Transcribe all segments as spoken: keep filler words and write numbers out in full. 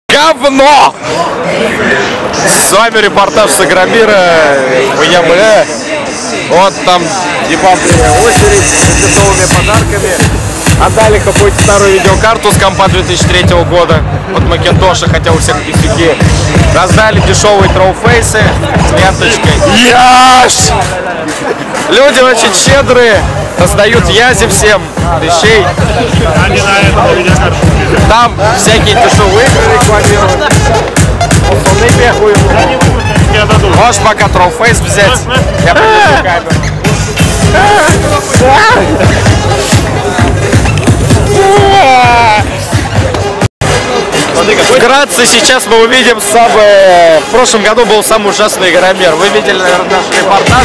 Говно! С вами репортаж с Агромира. Я бля. Вот там типа очередь с готовыми подарками. Отдали какую-то старую видеокарту с компа две тысячи третьего года от Макинтоша, хотя у всех писюки. Раздали дешевые троуфейсы с ленточкой. Яш! Люди очень щедрые. Раздают язи всем вещей. Там всякие дешевые игры рекламируют. Можешь пока троуфейс взять. Я подержу камеру. Вкратце сейчас мы увидим самый... В прошлом году был самый ужасный Игромир. Вы видели, наверное, наш репортаж.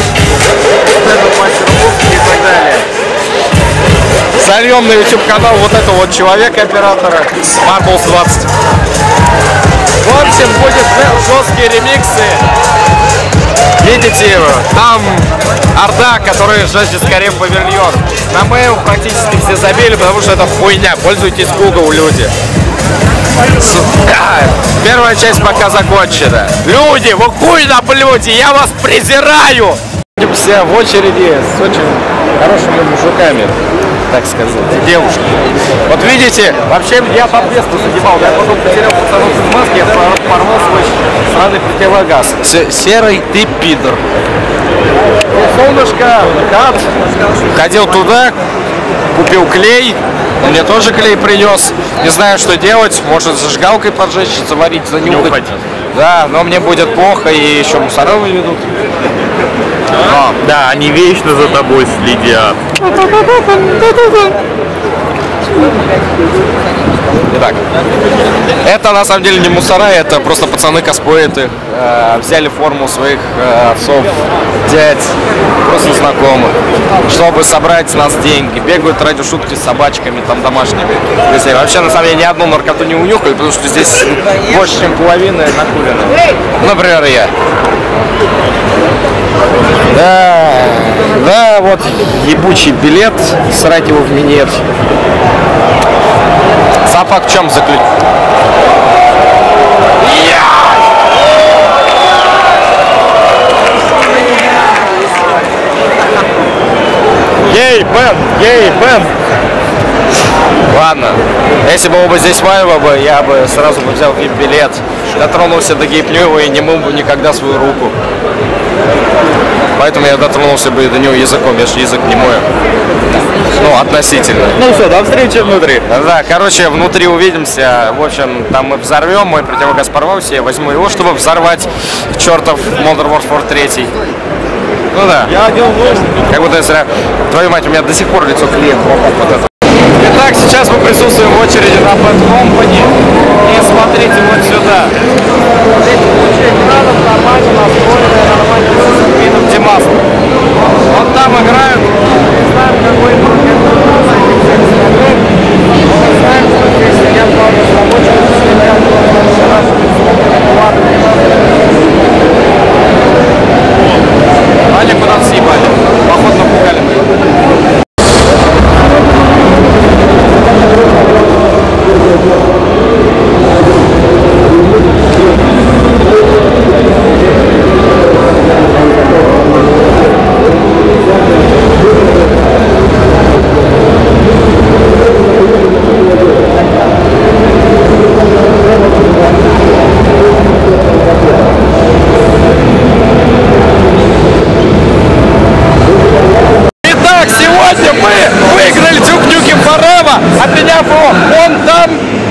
И так далее. Зальем на YouTube канал вот этого вот человека, оператора Marbles двадцать. В общем, будет жесткие ремиксы. Видите, там Орда, который жаждет скорее в павильон. На Mail практически все забили, потому что это хуйня. Пользуйтесь Google, люди. Первая часть пока закончена. Люди, вы хуй на блюде, я вас презираю! Все в очереди с очень хорошими мужиками, так сказать, девушки. Вот видите, вообще я по месту задевал, я потом потерял пацанов из маски, я порвал свой сраный противогаз. Серый ты пидор. Солнышко, кат, ходил туда, купил клей. Он мне тоже клей принес. Не знаю, что делать. Может, зажигалкой поджечь, заварить, занюхать. Да, но мне будет плохо, и еще мусора выведут. Но. Да, они вечно за тобой следят. Итак, это на самом деле не мусора, это просто пацаны косплеиты. Э, взяли форму своих э, отцов, дядь, просто знакомых, чтобы собрать с нас деньги. Бегают ради шутки с собачками, там домашними. Если вообще на самом деле ни одну наркоту не унюхали, потому что здесь больше, чем половина накурено. Например, я. Да, да, вот ебучий билет, срать его в минет. Сам факт в чем заключен? Ей, Бен, ей, Бен. Ладно, если бы оба здесь Ваева бы, я бы сразу бы взял вип-билет, дотронулся до гейпнюева и не мыл бы никогда свою руку. Поэтому я дотронулся бы до него языком, я же язык не мою. Ну, относительно. Ну все, до встречи внутри. Да, короче, внутри увидимся. В общем, там мы взорвем, мой противогаз порвался, я возьму его, чтобы взорвать чертов Modern Warfare три. Ну да. Я одел лось. Как будто я зря... Твою мать, у меня до сих пор лицо клеит. Вот это. Итак, сейчас мы присутствуем в очереди на Bad Company. И смотрите вот сюда. Смотрите, куча экранов, нормально настроенная, нормально с дисциплином Димас. Вот там играют. Не знаем, какой игрок это. Мы знаем, что здесь сидят много рабочих, сидят вчера, Али куда съебали. Походу напугали мы. Обменяв его, он там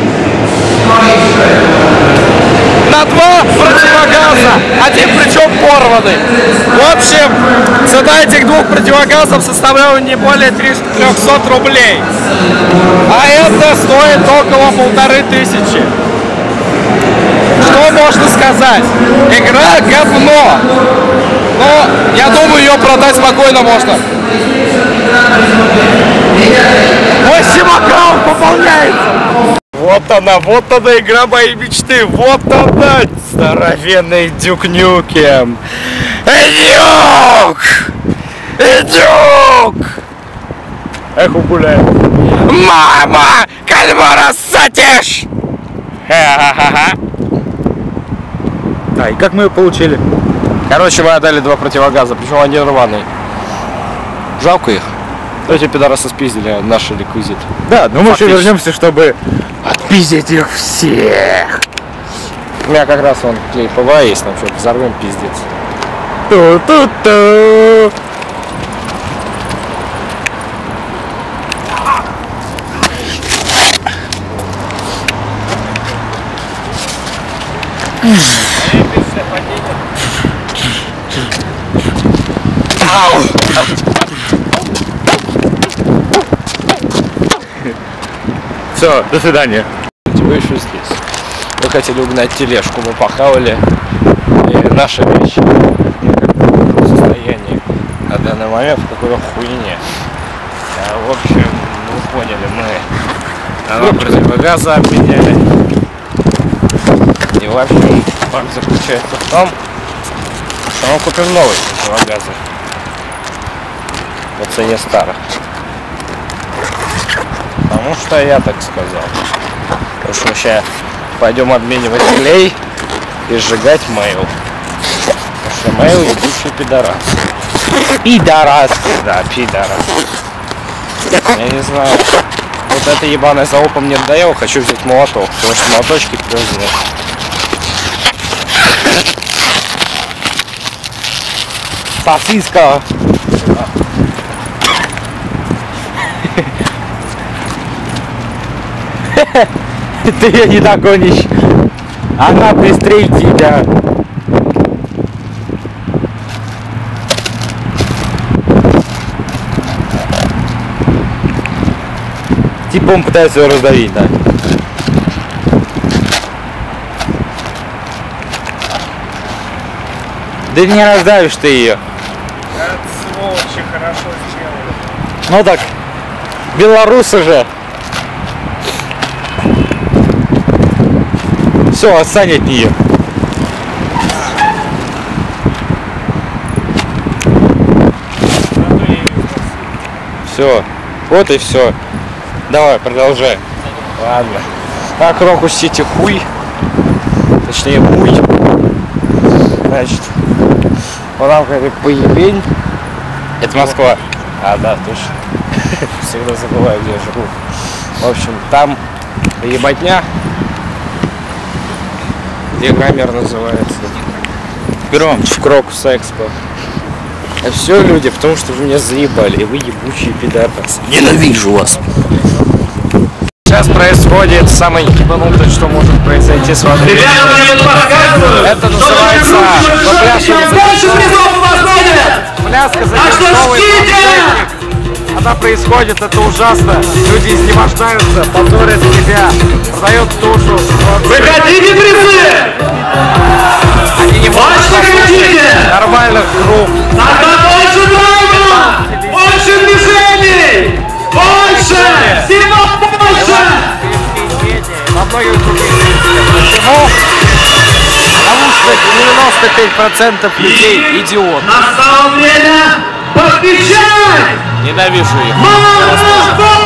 на два противогаза, один причем порванный. В общем, цена этих двух противогазов составляла не более трехсот рублей. А это стоит около полторы тысячи. Что можно сказать? Игра говно. Но я думаю, ее продать спокойно можно. восемь аккаунт пополняется. Вот она, вот она игра моей мечты. Вот она, здоровенный Дюк Нюкем. Дюк! Дюк! Эх, гуляет. Мама, кальмара сатишь! Ха-ха-ха. Да, и как мы ее получили? Короче, мы отдали два противогаза, причем один рваный. Жалко их. Эти пидорасы спиздили наши реквизиты. Да, но мы еще Фактически. вернемся, чтобы отпиздить их всех. У меня как раз вон клей ПВА есть, нам что-то взорвем, пиздец. Ту-ту-ту. Все, до свидания. Вы еще здесь. Мы хотели угнать тележку, мы похавали. И наша вещь в состоянии на данный момент в какой-то хуйне. А, в общем, вы поняли, мы на два противогаза обменяли. И в общем, факт заключается в том, что мы купим новые противогазы по цене старых. Потому что я так сказал. Потому что мы сейчас пойдем обменивать клей и сжигать мейл. Потому что мейл ебучий пидорас. Пидорас. Да, пидорас. Я не знаю. Вот это ебаное залупа мне надоело, хочу взять молоток. Потому что молоточки пёзные. Сосиска. Ты ее не догонишь. Она быстрее тебя. Типа он пытается ее раздавить, да? Да не раздавишь ты ее. Это сволочи хорошо сделали. Ну так, белорусы же. Все, отстань от нее. Все, вот и все. Давай, продолжай. Ладно. Так, Рокус Сити хуй. Точнее, хуй. Значит, вот там какая-то поебень. Это Москва. А, да, точно. Всегда забываю, где я живу. В общем, там ебатня. Где камер называется? Громче. В Крокус Экспо. А все, люди, потому что вы меня заебали, и вы ебучие пидорасы. Ненавижу вас. Сейчас происходит самое ебанутое, что может произойти с водой. Это называется пляска за новый техник. Она происходит, это ужасно. Люди изнемождаются, позорят себя, продают тушу. Вы хотите призы? Они не могут хотите? нормальных групп. Тогда больше драйва! Больше движений! Больше! Всего больше! Во многих других Почему? Потому что девяносто пять процентов людей идиот. Настало время покричать! Ненавижу их. Мама!